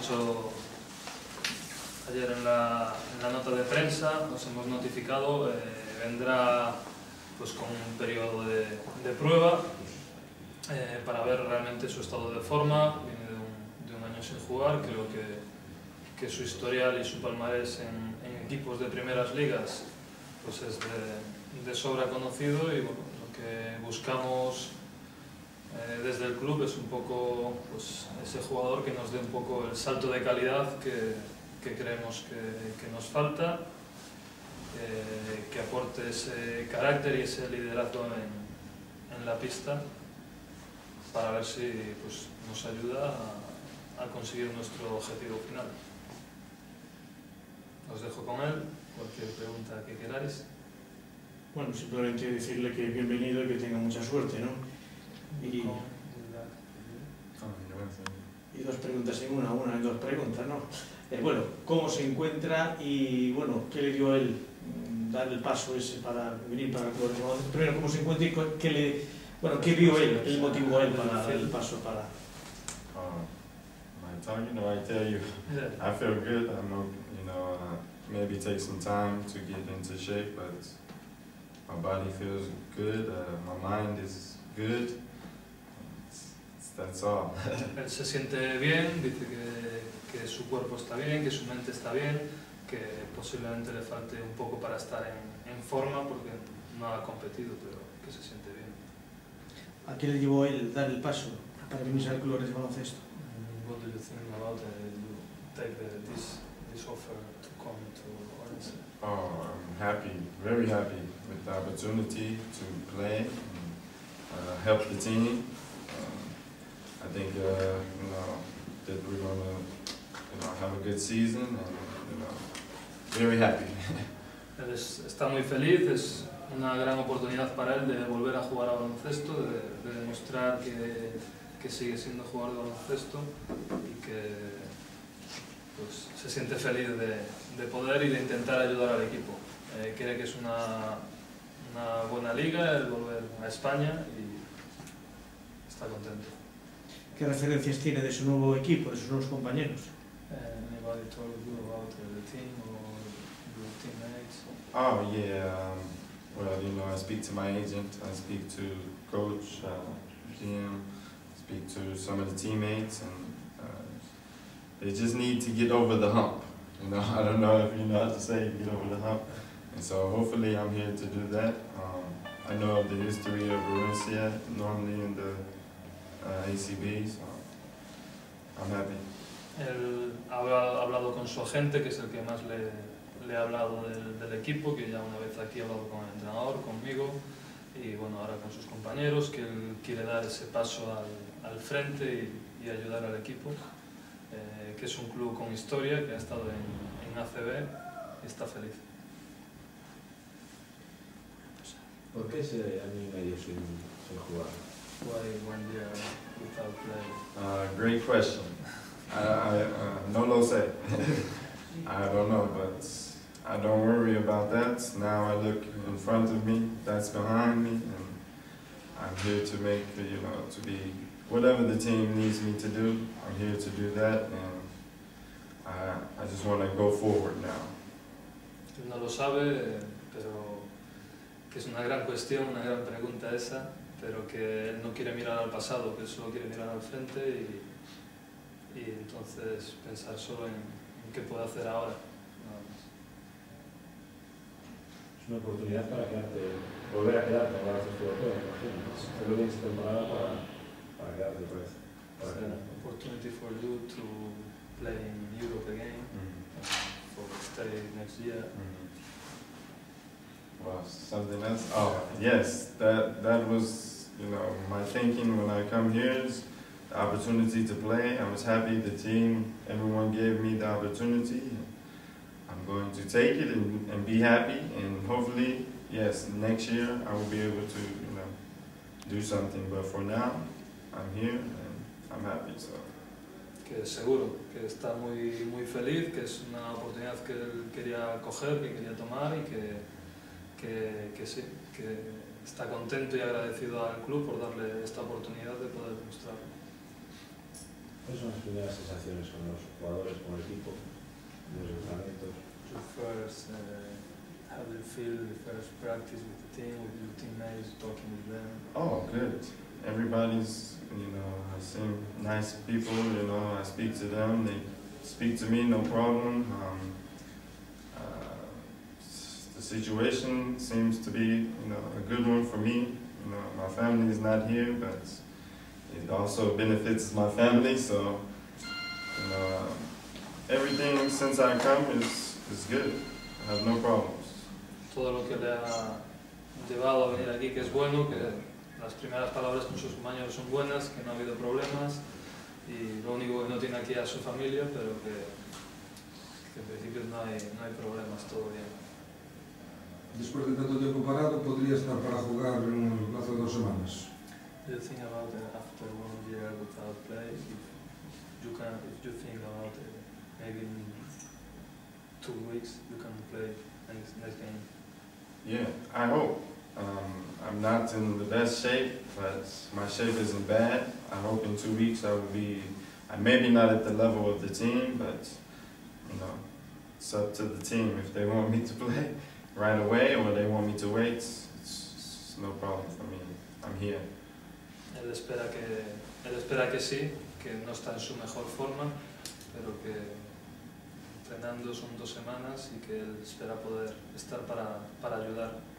dicho ayer en la nota de prensa, nos hemos notificado, vendrá pues con un periodo de prueba para ver realmente su estado de forma. Viene de un año sin jugar. Creo que su historial y su palmarés en equipos de primeras ligas pues es de sobra conocido, y bueno, lo que buscamos desde el club es un poco pues, ese jugador que nos dé un poco el salto de calidad que creemos que nos falta, que aporte ese carácter y ese liderazgo en la pista, para ver si pues, nos ayuda a conseguir nuestro objetivo final. Os dejo con él, cualquier pregunta que queráis. Bueno, simplemente decirle que bienvenido y que tenga mucha suerte, ¿no? Y dos preguntas en una en dos preguntas, ¿no? Bueno, ¿cómo se encuentra y, bueno, qué le dio a él dar el paso ese para venir para el club de baloncesto? Primero, ¿cómo se encuentra y qué vio él, qué le motivó a él para dar el paso para...? My tongue, I tell you, I feel good. I know, maybe take some time to get into shape, but my body feels good, my mind is good. That's all. Él se siente bien, dice que su cuerpo está bien, que su mente está bien, que posiblemente le falte un poco para estar en forma porque no ha competido, pero que se siente bien. ¿A qué le llevó él dar el paso para venirse al club de baloncesto? What do you think about you take this offer to come to Orense? Oh, I'm happy, very happy with the opportunity to play and help the team. I think that we're gonna have a good season, and very happy. Él está muy feliz, es una gran oportunidad para él de volver a jugar a baloncesto, de demostrar que sigue siendo jugador de baloncesto y que pues, se siente feliz de poder y de intentar ayudar al equipo. Cree que es una buena liga el volver a España y está contento. ¿Qué referencias tiene de su nuevo equipo, de sus nuevos compañeros? Anybody told you about the team or your teammates? Oh yeah, well, I speak to my agent, I speak to coach, GM, speak to some of the teammates, and they just need to get over the hump. I don't know if you know how to say get over the hump, and so hopefully I'm here to do that. I know of the history of Borussia, normally in the ACB, so I'm happy. Él ha hablado con su agente, que es el que más le ha hablado del equipo, que ya una vez aquí ha hablado con el entrenador, conmigo, y bueno, ahora con sus compañeros, que él quiere dar ese paso al frente y ayudar al equipo, que es un club con historia, que ha estado en ACB y está feliz. ¿Por qué ese año y medio sin jugar? Why 1 year without playing? Great question. No lo sé. I don't know, but I don't worry about that. Now I look in front of me, that's behind me, and I'm here to make, to be whatever the team needs me to do. I'm here to do that, and I just want to go forward now. No lo sabe, pero que es una gran cuestión, una gran pregunta esa, pero que él no quiere mirar al pasado, que él solo quiere mirar al frente y entonces pensar solo en qué puede hacer ahora. Nada más. Es una oportunidad para volver a quedarte para hacer europeo, imagino. Hacerlo bien esta temporada para quedarte otra vez. It's an opportunity for you to play in Europe again, for stay next year. Well, something else? Oh, yes, that was, my thinking when I come here is the opportunity to play. I was happy the team, everyone gave me the opportunity. I'm going to take it and be happy, and hopefully, yes, next year I will be able to, do something. But for now, I'm here and I'm happy. So. Que seguro que está muy, muy feliz, que es una oportunidad que él quería coger, que quería tomar y que sí, que está contento y agradecido al club por darle esta oportunidad de poder demostrarlo. ¿Cuáles son las primeras sensaciones con los jugadores, con el equipo, de los entrenamientos? Your first, how do you feel the first practice with the team, with your teammates, talking with them? Oh, good. Everybody's, I seem nice people, I speak to them, they speak to me, no problem. The situation seems to be, a good one for me. My family is not here, but it also benefits my family, so, everything since I come is good. I have no problems. Todo lo que le ha llevado a venir aquí, que es bueno, que las primeras palabras con sus compañeros son buenas, que no ha habido problemas, y lo único que no tiene aquí a su familia, pero que en principio no hay problemas, todo bien. Después de tanto tiempo parado, podría estar para jugar en el plazo de 2 semanas. Do you think about after 1 year without play, if you think about maybe in 2 weeks you can play next game? Yeah, I hope. I'm not in the best shape, but my shape isn't bad. I hope in 2 weeks I will be, maybe not at the level of the team, but it's up to the team. If they want me to play right away or they want me to wait, it's no problem for me. I'm here. Él espera que sí, que no está en su mejor forma, pero que entrenando son 2 semanas y que él espera poder estar para ayudar.